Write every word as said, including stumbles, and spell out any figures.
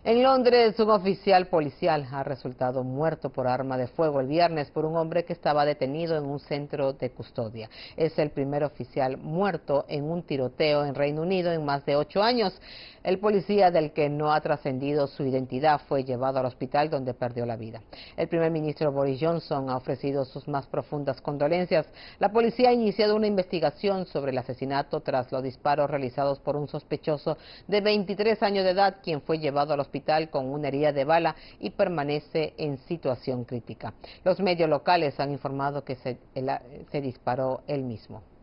En Londres, un oficial policial ha resultado muerto por arma de fuego el viernes por un hombre que estaba detenido en un centro de custodia. Es el primer oficial muerto en un tiroteo en Reino Unido en más de ocho años. El policía, del que no ha trascendido su identidad, fue llevado al hospital donde perdió la vida. El primer ministro Boris Johnson ha ofrecido sus más profundas condolencias. La policía ha iniciado una investigación sobre el asesinato tras los disparos realizados por un sospechoso de veintitrés años de edad, quien fue llevado al hospital con una herida de bala y permanece en situación crítica. Los medios locales han informado que se, el, se disparó él mismo.